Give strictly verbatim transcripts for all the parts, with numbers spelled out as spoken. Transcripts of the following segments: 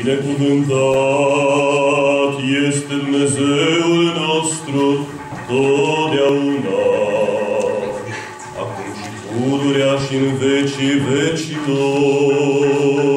Binecuvântat este Dumnezeul nostru totdeauna, acum și pururea și în vecii vecilor.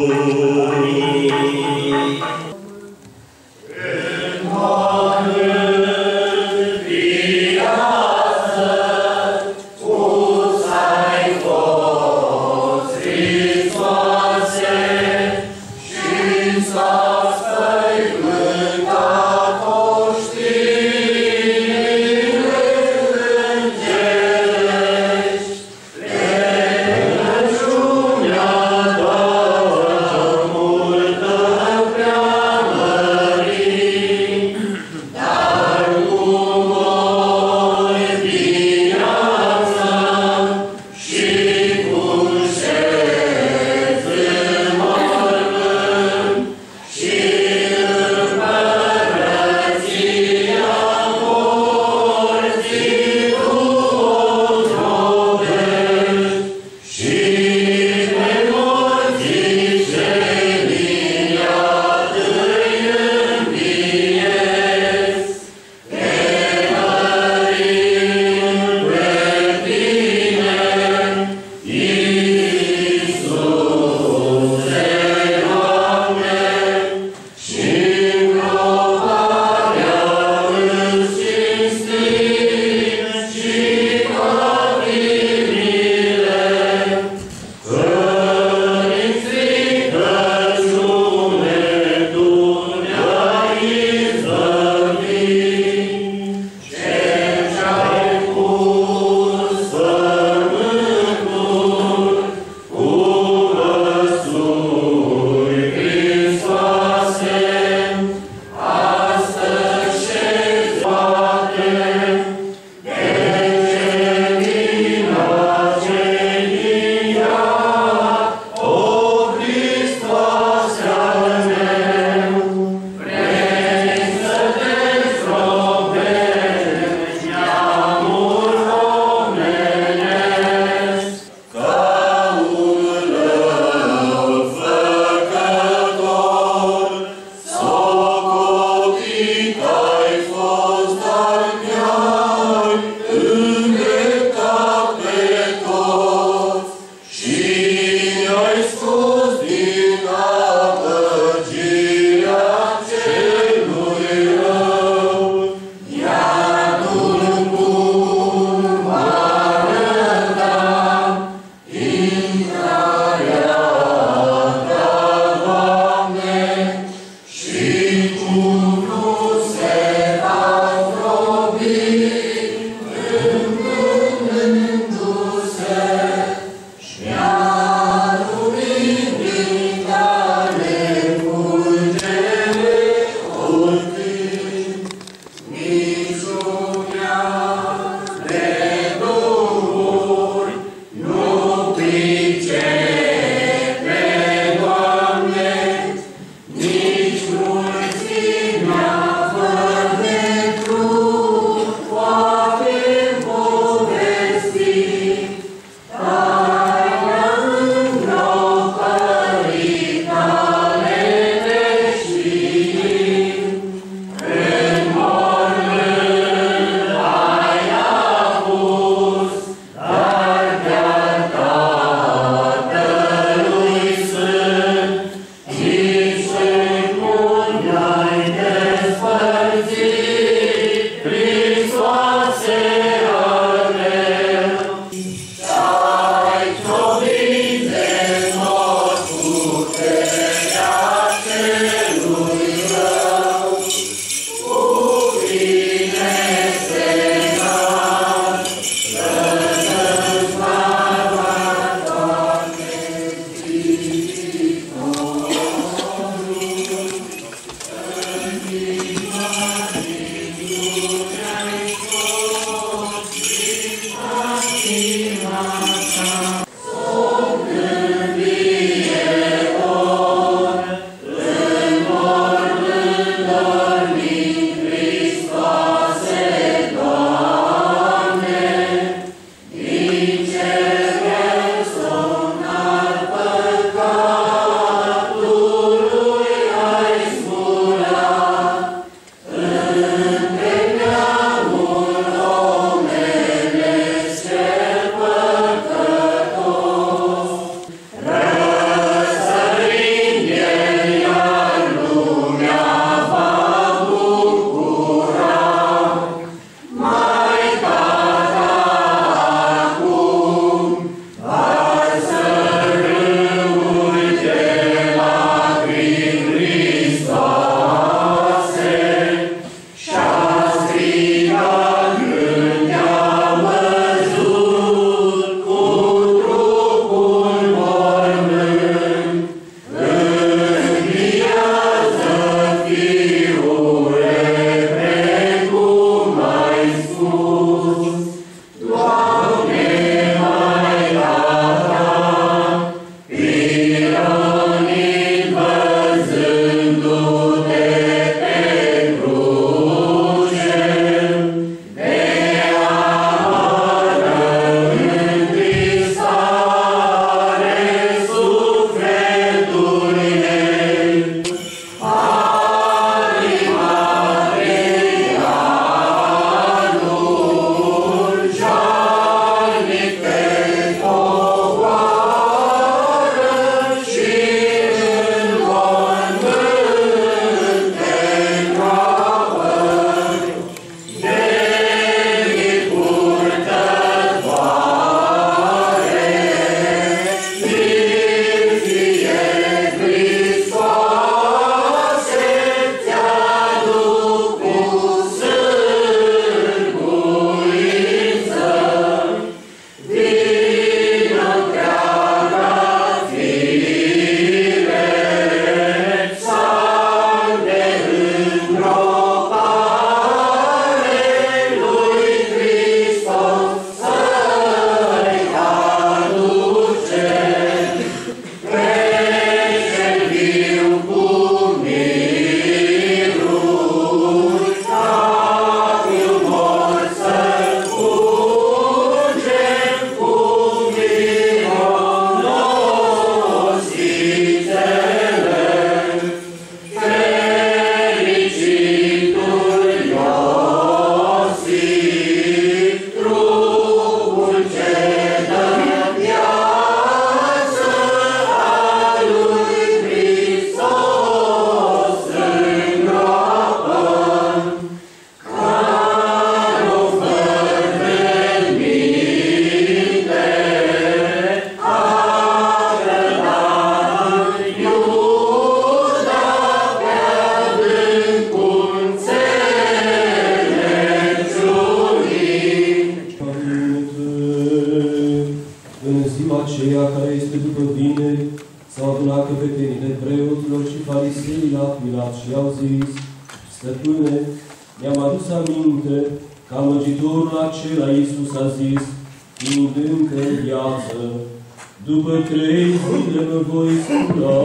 fariseii la Pilat și i-au zis: Stăpâne, mi-am adus aminte că amăgitorul acela Iisus a zis, fiind încă în viață, după trei zile mă voi scula.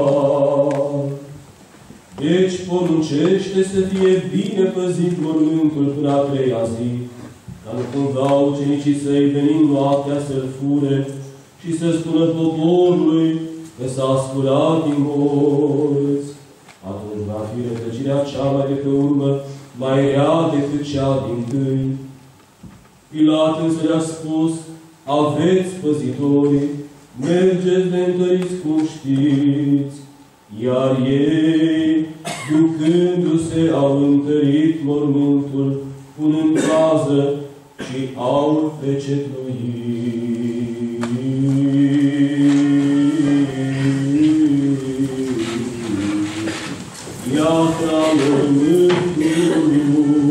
Deci poruncește să fie bine păzit mormântul până a treia zi, ca nu cumva ucenicii săi venind noaptea să-l fure și să spună poporului că s-a sculat din morți. Atunci va fi rătăcirea cea mai de pe urmă mai rea decât cea din tâi. Pilat însă le-a spus: aveți păzitori, mergeți de întăriți cum știți. Iar ei, ducându-se, au întărit mormântul, punând pază și au pecetluit. Iatra mormântului.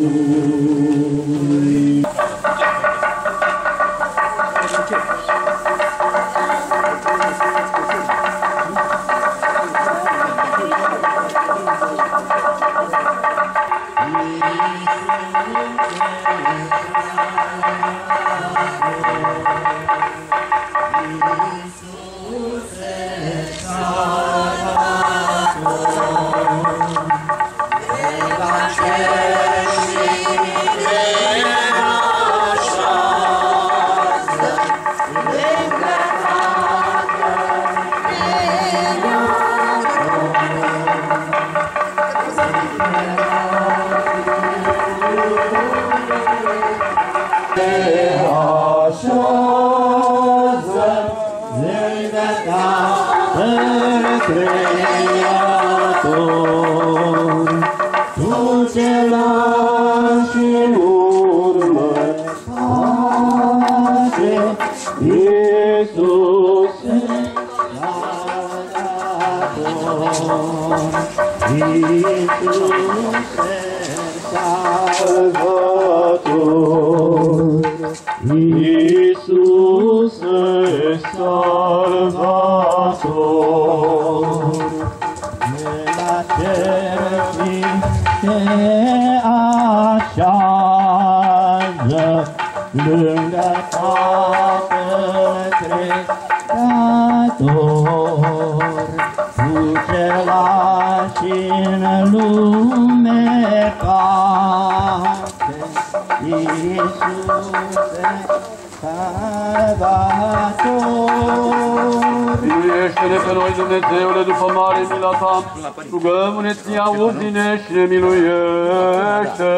Miluiește-ne pe noi, Dumnezeule, după mare mila ta, rugăm-ne, ție auzi-ne și ne miluiește.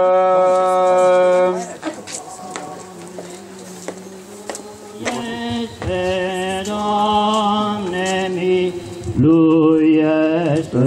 Este, Doamne, miluiește.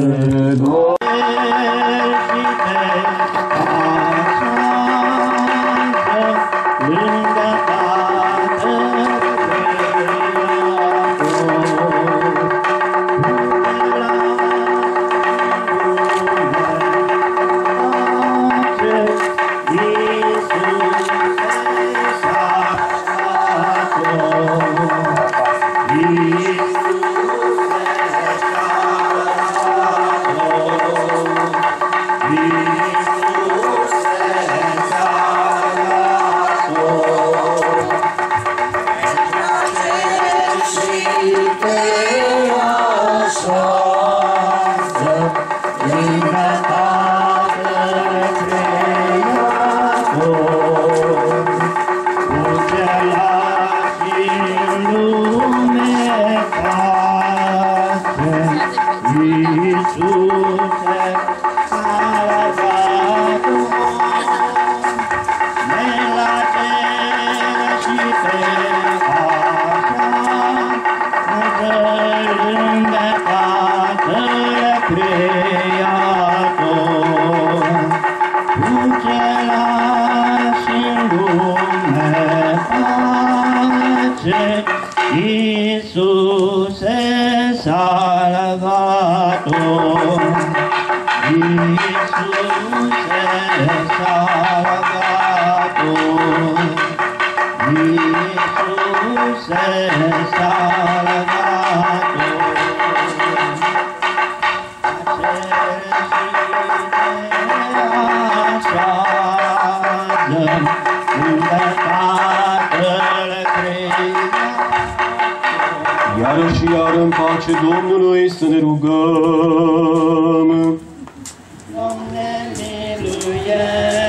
Iar și iar în pace Domnului să ne rugăm. Doamne, miluiește!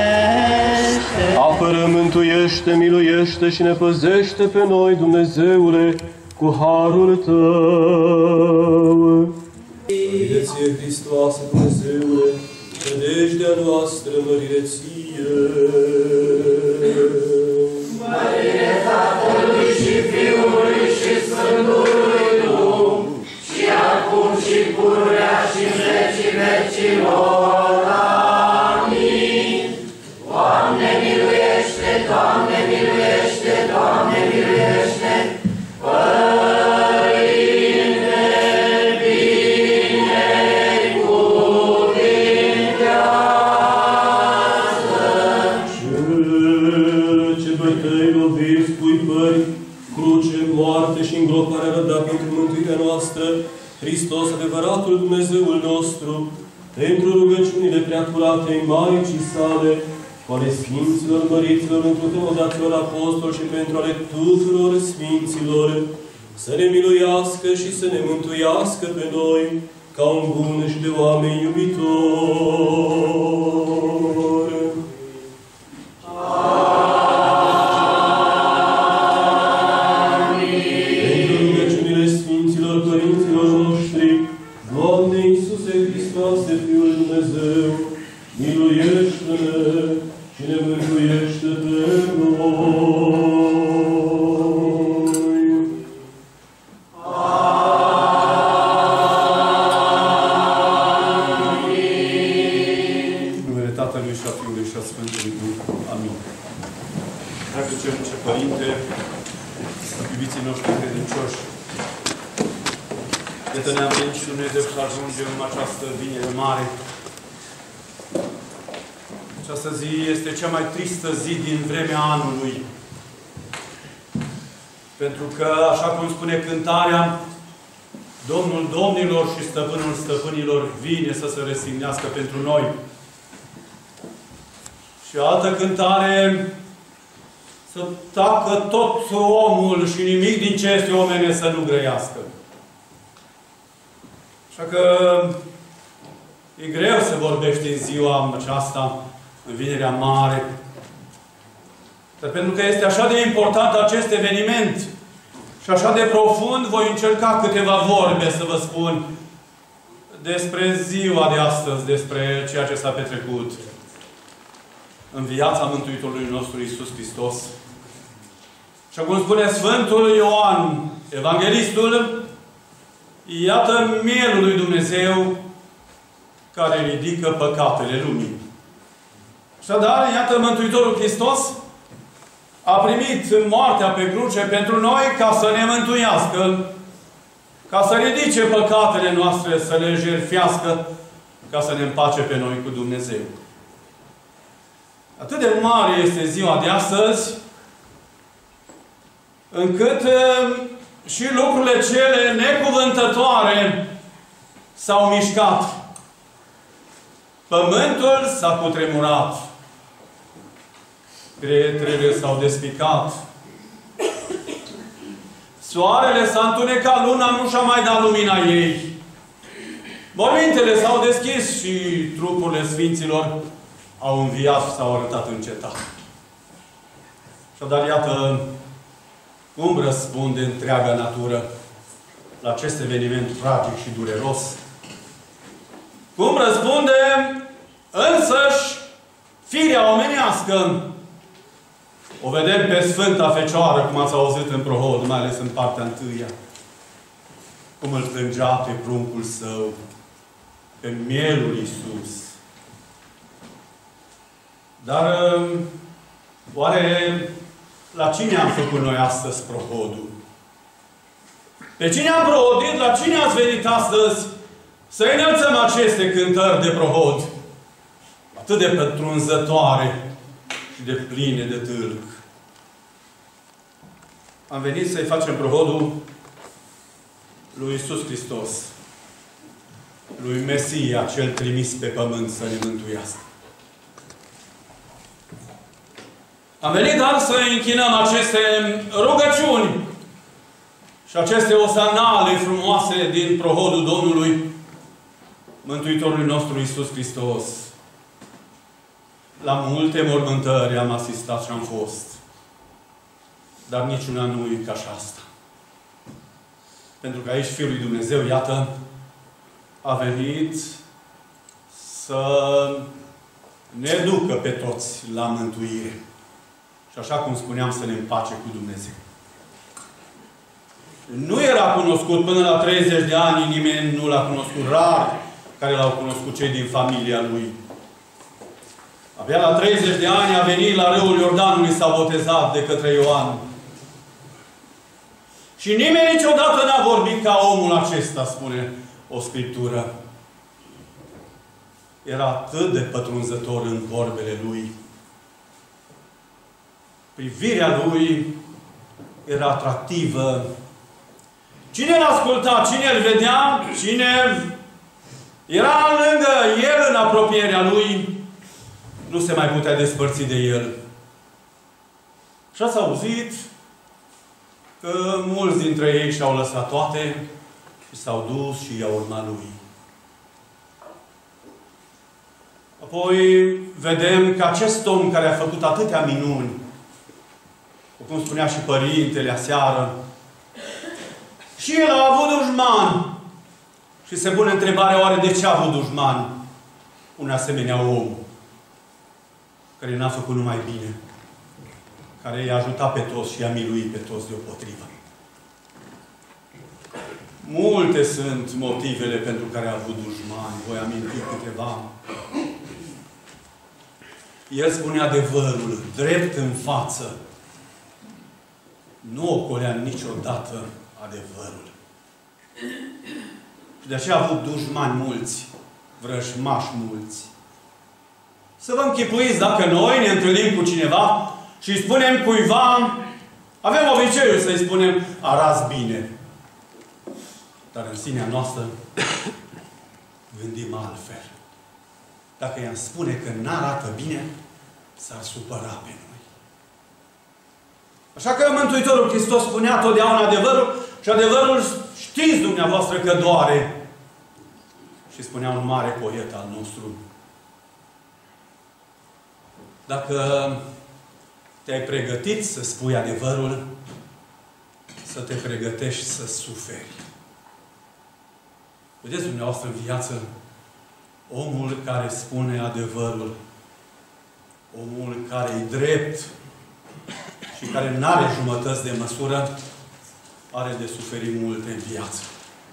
Apără, mântuiește, miluiește și ne păzește pe noi, Dumnezeule, cu harul Tău. Mărire ție, Hristoase, Dumnezeule, nădejdea noastră, mărire ție. Mărire Tatălui și Fiului și Sfântului Duh, și acum și pururea și în vecii vecilor. Amin. Doamne miluiește, Doamne miluiește, Doamne miluiește, Părinte binecuvintează. Ce bătăi, loviri, scuipări, cruce, moarte și îngroparea răda pentru mântuirea noastră, Hristos, adevăratul Dumnezeul nostru, pentru rugăciunile preacuratei Maicii sale, cu ale Sfinților Măriților, într-o temodaților apostoli și pentru ale tuturor Sfinților, să ne miluiască și să ne mântuiască pe noi, ca un bun și de oameni iubitor. Pentru rugăciunile Sfinților Părinților noștri, Doamne Iisuse Hristoase, Fiul Dumnezeu, miluiește-ne și ne mântuiește pe noi. Amin. În numele Tatălui și a Fiului și a Sfântului Duh. Amin. Dragă Cernice Părinte, iubiții noștri credincioși, iată ne-am venit și Dumnezeu să ajungem în această vinere mare. Această zi este cea mai tristă zi din vremea anului. Pentru că, așa cum spune cântarea, Domnul Domnilor și Stăpânul Stăpânilor vine să se răstignească pentru noi. Și altă cântare, să tacă tot omul și nimic din ce este omene să nu grăiască. Așa că e greu să vorbești în ziua aceasta, în Vinerea Mare. Dar pentru că este așa de important acest eveniment și așa de profund, voi încerca câteva vorbe să vă spun despre ziua de astăzi, despre ceea ce s-a petrecut în viața Mântuitorului nostru Iisus Hristos. Și cum spune Sfântul Ioan, Evanghelistul, iată mielul lui Dumnezeu care ridică păcatele lumii. Așadar, iată Mântuitorul Hristos a primit moartea pe cruce pentru noi ca să ne mântuiască, ca să ridice păcatele noastre, să le jertfească, ca să ne împace pe noi cu Dumnezeu. Atât de mare este ziua de astăzi, încât și lucrurile cele necuvântătoare s-au mișcat. Pământul s-a cutremurat. Pietrele s-au despicat. Soarele s-a întunecat, luna nu și-a mai dat lumina ei. Mormintele s-au deschis și trupurile Sfinților au înviat și s-au arătat încetat. Și dar iată cum răspunde întreaga natură la acest eveniment tragic și dureros. Cum răspunde însăși firea omenească. O vedem pe Sfânta Fecioară, cum ați auzit în prohod, mai ales în partea întâia. Cum îl plângea pe pruncul său, pe mielul Iisus. Dar oare la cine am făcut noi astăzi prohodul? Pe cine am prohodit? La cine ați venit astăzi să înălțăm aceste cântări de prohod? Atât de pătrunzătoare și de pline de tâlc. Am venit să-i facem prohodul lui Iisus Hristos. lui Mesia, cel trimis pe pământ să ne mântuiască. Am venit, dar să închinăm aceste rugăciuni și aceste osanale frumoase din prohodul Domnului, Mântuitorului nostru Iisus Hristos. La multe mormântări am asistat și am fost, dar niciuna nu e ca și asta. Pentru că aici Fiul lui Dumnezeu, iată, a venit să ne ducă pe toți la mântuire. Și așa cum spuneam, să ne împace cu Dumnezeu. Nu era cunoscut până la treizeci de ani, nimeni nu l-a cunoscut, rar care l-au cunoscut cei din familia lui. Abia la treizeci de ani a venit la râul Iordanului, s-a botezat de către Ioan. Și nimeni niciodată n-a vorbit ca omul acesta, spune o Scriptură. Era atât de pătrunzător în vorbele lui. Privirea lui era atractivă. Cine îl asculta, cine îl vedea, cine era lângă el în apropierea lui, nu se mai putea despărți de el. Și ați auzit că mulți dintre ei și-au lăsat toate și s-au dus și i-au urmat lui. Apoi vedem că acest om care a făcut atâtea minuni, cum spunea și părintele aseară, și el a avut dușman. Și se pune întrebarea, oare de ce a avut dușman un asemenea om care n-a făcut numai bine, care i-a ajutat pe toți și i-a miluit pe toți deopotrivă. Multe sunt motivele pentru care a avut dușmani. Voi aminti câteva. El spune adevărul, drept în față. Nu ocolea niciodată adevărul. Și de aceea a avut dușmani mulți, vrăjmași mulți. Să vă închipuiți dacă noi ne întâlnim cu cineva și îi spunem cuiva, avem obiceiul să-i spunem, arăți bine. Dar în sinea noastră gândim altfel. Dacă i-am spune că n-arată bine, s-ar supăra pe noi. Așa că Mântuitorul Hristos spunea totdeauna adevărul și adevărul știți dumneavoastră că doare. Și spunea un mare poet al nostru. Dacă te-ai pregătit să spui adevărul, să te pregătești să suferi. Vedeți dumneavoastră în viață, omul care spune adevărul, omul care e drept și care nu are jumătăți de măsură, are de suferit multe în viață.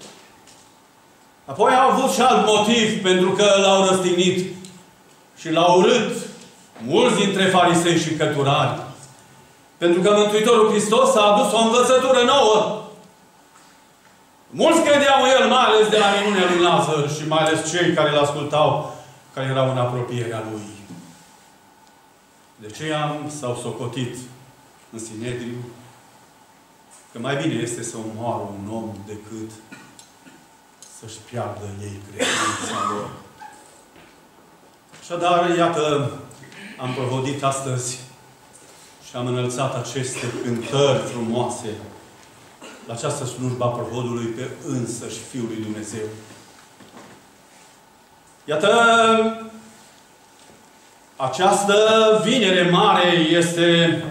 Apoi au avut și alt motiv pentru că l-au răstignit și l-au urât mulți dintre farisei și cărturari. Pentru că Mântuitorul Hristos a adus o învățătură nouă. Mulți credeau în El, mai ales de la minunea lui Lazar și mai ales cei care îl ascultau, care erau în apropierea Lui. De aceea s-au socotit în Sinedriu că mai bine este să omoară un om decât să-și piardă ei credința lor. Așadar, iată, am prohodit astăzi și am înălțat aceste cântări frumoase la această slujba prohodului pe însăși Fiul lui Dumnezeu. Iată, această vinere mare este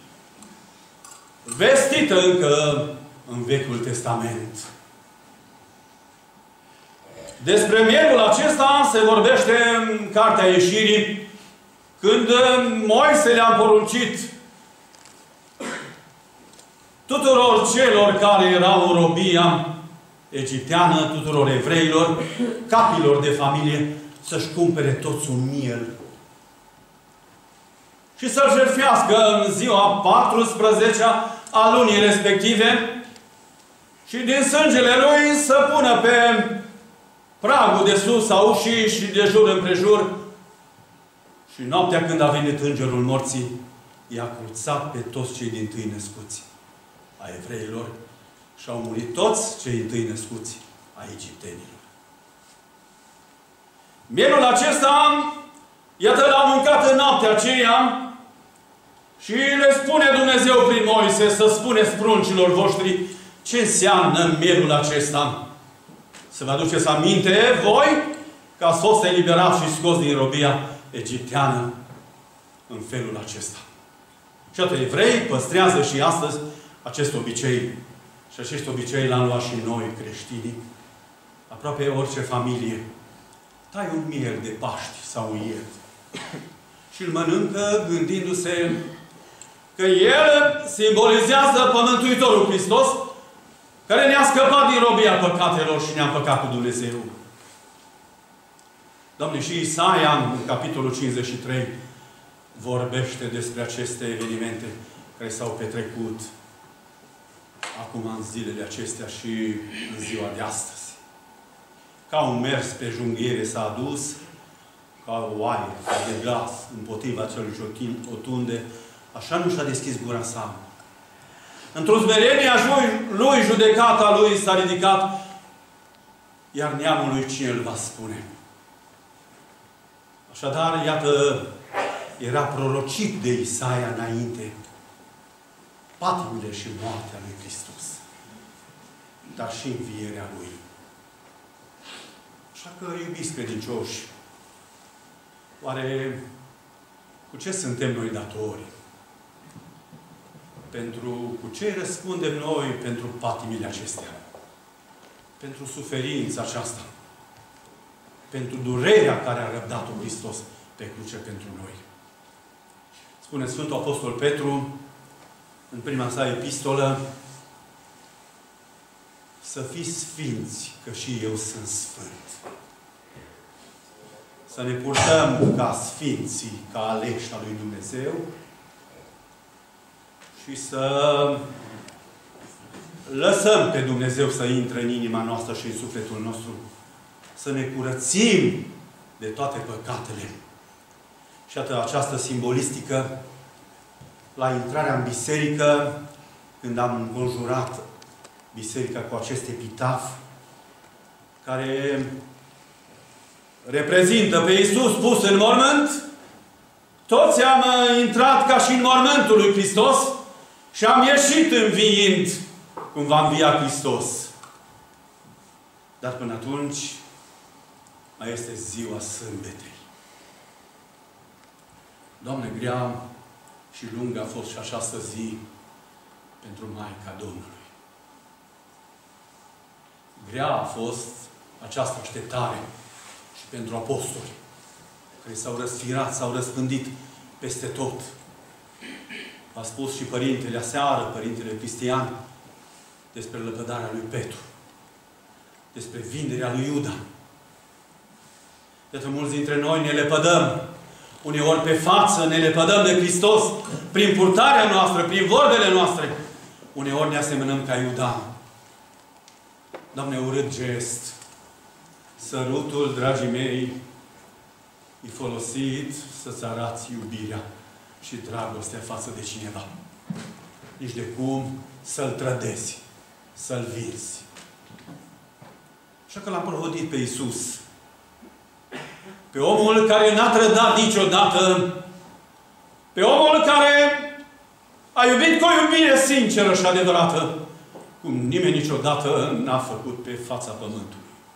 vestită încă în Vechiul Testament. Despre mielul acesta se vorbește în Cartea Ieșirii, când Moise le-a poruncit tuturor celor care erau în robia egipteană, tuturor evreilor, capilor de familie, să-și cumpere toți un miel și să-l jertfească în ziua paisprezecea a lunii respective și din sângele lui să pună pe pragul de sus a ușii și de jur împrejur. Și noaptea când a venit îngerul morții, i-a cruțat pe toți cei dintâi născuți a evreilor și au murit toți cei întâi născuți a egiptenilor. Mielul acesta, iată, l-au mâncat în noaptea aceea și le spune Dumnezeu prin Moise să spuneți pruncilor voștri ce înseamnă mielul acesta. Să vă aduceți aminte, voi, că ați fost eliberați și scos din robia egipteană în felul acesta. Și atât evrei păstrează și astăzi acest obicei. Și acest obicei l-am luat și noi, creștinii. Aproape orice familie tai un miel de Paști sau un ied și îl mănâncă gândindu-se că el simbolizează pe Mântuitorul Hristos, care ne-a scăpat din robia păcatelor și ne-a împăcat cu Dumnezeu. Doamne, și Isaia, în capitolul cincizeci și trei, vorbește despre aceste evenimente care s-au petrecut acum în zilele acestea și în ziua de astăzi. Ca un mers pe junghiere s-a adus, ca o oaie de glas împotriva celui ce o tunde, așa nu și-a deschis gura sa. Într-o smerenie lui, judecata lui s-a ridicat, iar neamul lui cine îl va spune? Așadar, iată, era prorocit de Isaia înainte patimile și moartea lui Hristos, dar și învierea lui. Așa că, iubiți credincioși, oare cu ce suntem noi datori? Pentru, cu ce răspundem noi pentru patimile acestea? Pentru suferința aceasta? Pentru durerea care a răbdat-o Hristos pe cruce pentru noi? Spune Sfântul Apostol Petru, în prima sa epistolă, să fiți sfinți, că și eu sunt sfânt. Să ne purtăm ca sfinții, ca aleși al lui Dumnezeu și să lăsăm pe Dumnezeu să intre în inima noastră și în sufletul nostru. Să ne curățim de toate păcatele. Și atât această simbolistică, la intrarea în biserică, când am înconjurat biserica cu acest epitaf, care reprezintă pe Iisus pus în mormânt, toți am intrat ca și în mormântul lui Hristos și am ieșit înviind cum va învia Hristos. Dar până atunci mai este ziua sâmbetei. Doamne, grea și lungă a fost și această zi pentru Maica Domnului. Grea a fost această așteptare și pentru apostoli, care s-au răsfirat, s-au răspândit peste tot. A spus și Părintele aseară, Părintele Cristian, despre lepădarea lui Petru, despre vinderea lui Iuda. Iată, mulți dintre noi ne lepădăm, uneori pe față, ne lepădăm de Hristos prin purtarea noastră, prin vorbele noastre. Uneori ne asemănăm ca Iuda. Doamne, urât gest. Sărutul, dragii mei, e folosit să-ți arăți iubirea și dragostea față de cineva. Nici de cum să-l trădezi, să-l vinzi. Așa că l-am provodit pe Iisus. Pe omul care n-a trădat niciodată. Pe omul care a iubit cu o iubire sinceră și adevărată, cum nimeni niciodată n-a făcut pe fața pământului.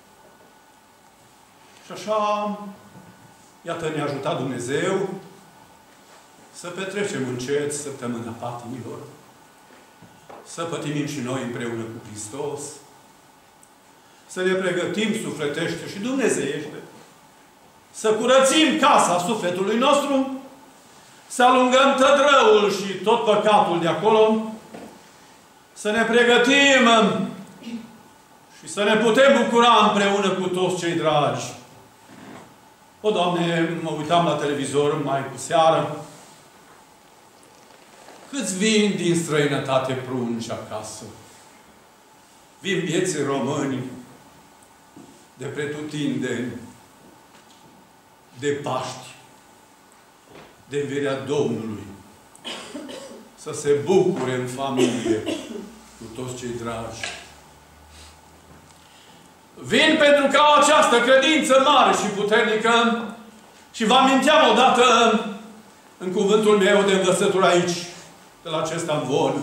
Și așa, iată, ne-a ajutat Dumnezeu să petrecem încet săptămâna patimilor, să pătimim și noi împreună cu Hristos, să ne pregătim sufletește și dumnezeiește, să curățim casa sufletului nostru, să alungăm tădrăul și tot păcatul de acolo, să ne pregătim și să ne putem bucura împreună cu toți cei dragi. O, Doamne, mă uitam la televizor mai cu seară. Câți vin din străinătate prunci acasă? Vin vieții români de pretutindeni, de Paști, de învierea Domnului, să se bucure în familie cu toți cei dragi. Vin pentru că au această credință mare și puternică și vă aminteam odată în cuvântul meu de învățătură aici, de la acest amvon,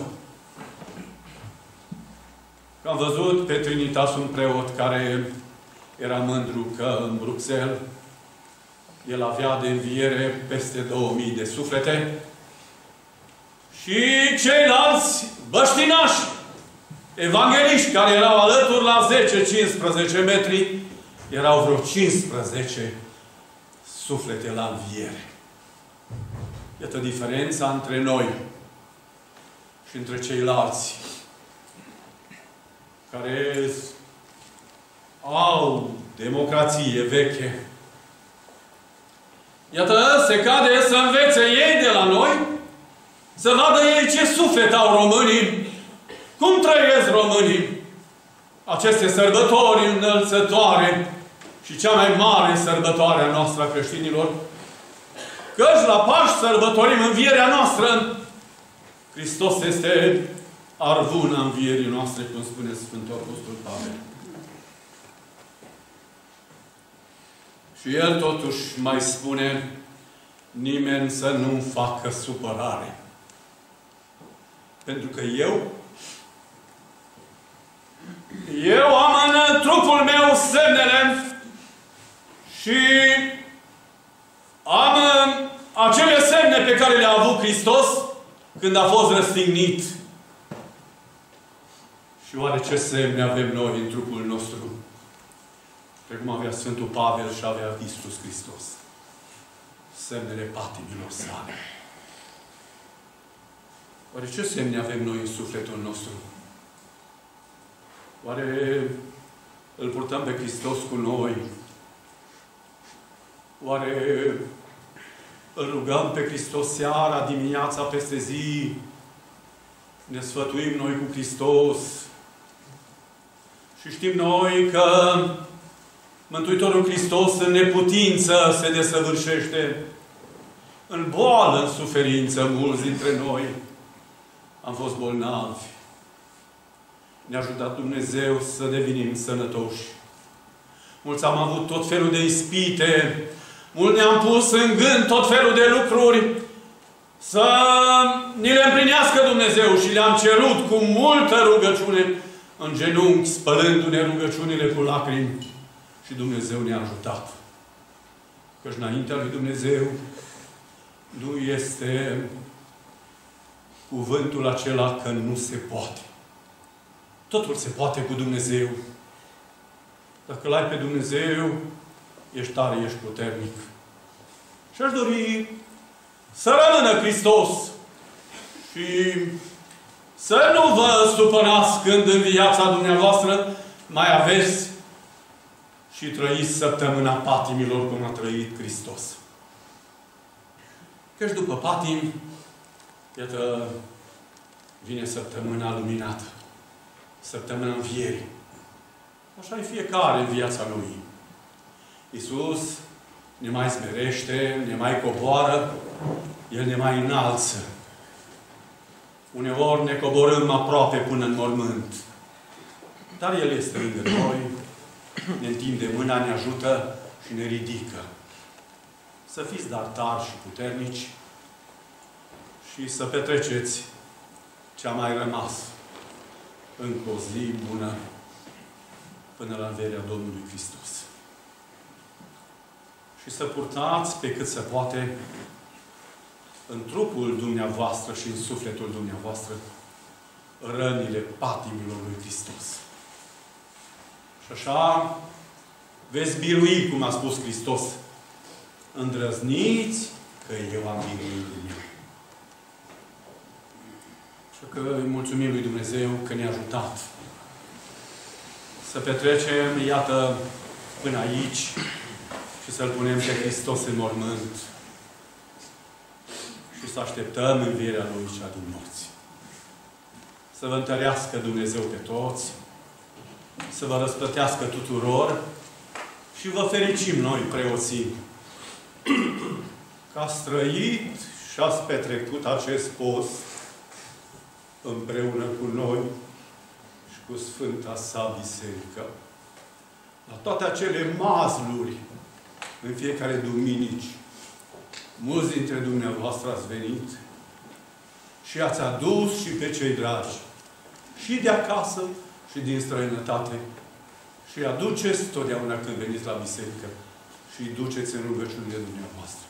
că am văzut pe Trinitas un preot care era mândru că în Bruxelles el avea de înviere peste două mii de suflete și ceilalți băștinași, evangeliști care erau alături la zece cincisprezece metri, erau vreo cincisprezece suflete la înviere. Iată diferența între noi și între ceilalți care au democrație veche. Iată, se cade să învețe ei de la noi, să vadă ei ce suflet au românii, cum trăiesc românii aceste sărbători înălțătoare și cea mai mare sărbătoare a noastră a creștinilor, căci la Paști sărbătorim învierea noastră. Hristos este arvuna învierii noastre, cum spune Sfântul Apostol Pavel. Și el totuși mai spune, nimeni să nu facă supărare. Pentru că eu, eu am în trupul meu semnele și am acele semne pe care le-a avut Hristos când a fost răstignit. Și oare ce semne avem noi în trupul nostru? Precum avea Sfântul Pavel și avea Iisus Hristos. Semnele patimilor sale. Oare ce semne avem noi în sufletul nostru? Oare îl purtăm pe Hristos cu noi? Oare îl rugăm pe Hristos seara, dimineața, peste zi? Ne sfătuim noi cu Hristos? Și știm noi că Mântuitorul Hristos în neputință se desăvârșește. În boală, în suferință, mulți dintre noi am fost bolnavi. Ne-a ajutat Dumnezeu să devenim sănătoși. Mulți am avut tot felul de ispite. Mulți ne-am pus în gând tot felul de lucruri să ni le împlinească Dumnezeu și le-am cerut cu multă rugăciune în genunchi, spălându-ne rugăciunile cu lacrimi. Și Dumnezeu ne-a ajutat. Căci înaintea lui Dumnezeu nu este cuvântul acela că nu se poate. Totul se poate cu Dumnezeu. Dacă l-ai pe Dumnezeu, ești tare, ești puternic. Și aș dori să rămână Hristos și să nu vă supărați când în viața dumneavoastră mai aveți și trăiți săptămâna patimilor cum a trăit Hristos. Căci după patim, iată, vine săptămâna luminată. Săptămâna învierii. Așa e fiecare în viața Lui. Iisus ne mai smerește, ne mai coboară, El ne mai înalță. Uneori ne coborâm aproape până în mormânt. Dar El este lângă noi, ne întinde mâna, ne ajută și ne ridică. Să fiți dar tari și puternici și să petreceți ce a mai rămas încă o zi bună până la învierea Domnului Hristos. Și să purtați pe cât se poate în trupul dumneavoastră și în sufletul dumneavoastră rănile patimilor lui Hristos. Și așa veți birui, cum a spus Hristos, îndrăzniți că eu am biruit lumea. Și că îi mulțumim lui Dumnezeu că ne-a ajutat să petrecem, iată, până aici și să-L punem pe Hristos în mormânt și să așteptăm învierea Lui cea din morți. Să vă întărească Dumnezeu pe toți, să vă răsplătească tuturor și vă fericim noi, preoții, că ați trăit și ați petrecut acest post împreună cu noi și cu Sfânta sa Biserică. la toate acele mazluri în fiecare duminici. Mulți dintre dumneavoastră ați venit și ați adus și pe cei dragi, și de acasă, și din străinătate, și aduceți totdeauna când veniți la biserică și îi duceți în rugăciunile dumneavoastră.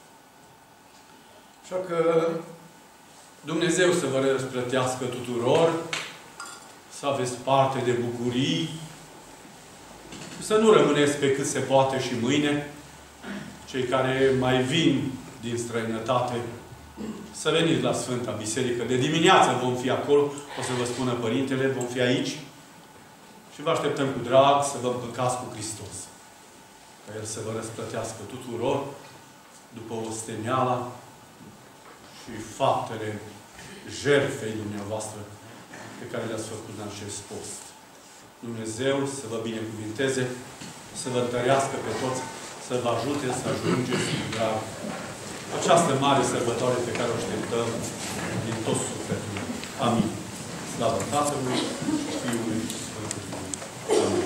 Așa că Dumnezeu să vă răsplătească tuturor, să aveți parte de bucurii, să nu rămâneți pe cât se poate și mâine, cei care mai vin din străinătate, să veniți la Sfânta Biserică. De dimineață vom fi acolo, o să vă spună Părintele, vom fi aici și vă așteptăm cu drag să vă împăcați cu Hristos. Ca El să vă răsplătească tuturor după osteneala și faptele jertfei dumneavoastră pe care le-ați făcut în acest post. Dumnezeu să vă binecuvinteze, să vă întărească pe toți, să vă ajute să ajungeți cu drag această mare sărbătoare pe care o așteptăm din tot sufletul. Amin. Slavă Tatălui și Fiului și Sfântului. Amin.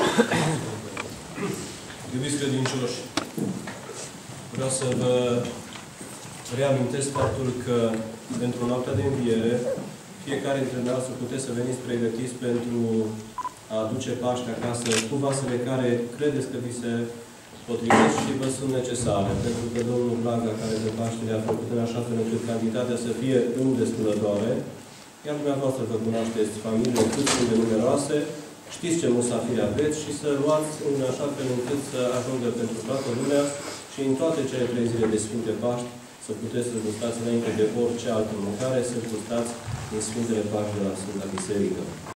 Iubiți credincioși, vreau să vă reamintesc faptul că pentru noaptea de înviere, fiecare dintre noastre puteți să veniți pregătiți pentru a aduce Paște acasă cu vasele care credeți că vi se potrivesc și vă sunt necesare. Pentru că Domnul Blaga, care de Paște le-a făcut în așa fel încât cantitatea să fie îndestulătoare, iar dumneavoastră vă cunoașteți familiile cât sunt de numeroase, știți ce musafiri aveți și să luați în așa fel încât să ajungă pentru toată lumea și în toate cele trei zile de Sfinte Paști să puteți să gustați înainte de orice altă mâncare, să gustați din Sfintele Paști de la Sfânta Biserică.